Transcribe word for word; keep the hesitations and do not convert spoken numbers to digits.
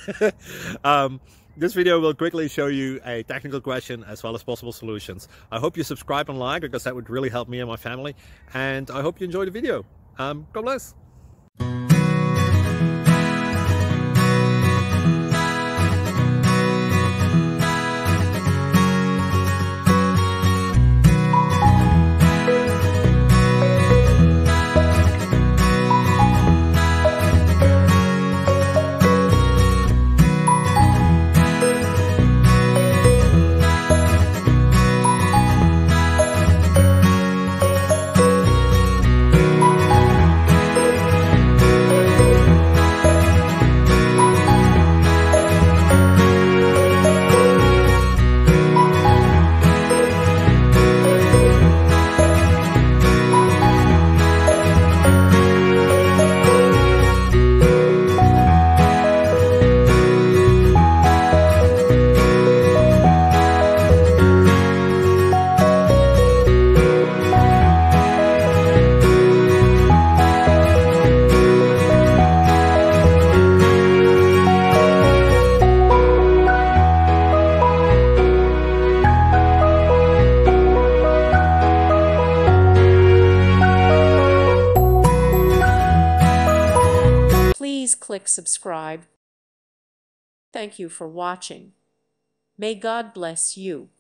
um, this video will quickly show you a technical question as well as possible solutions. I hope you subscribe and like, because that would really help me and my family. And I hope you enjoy the video. Um, God bless. Please click subscribe. Thank you for watching. May God bless you.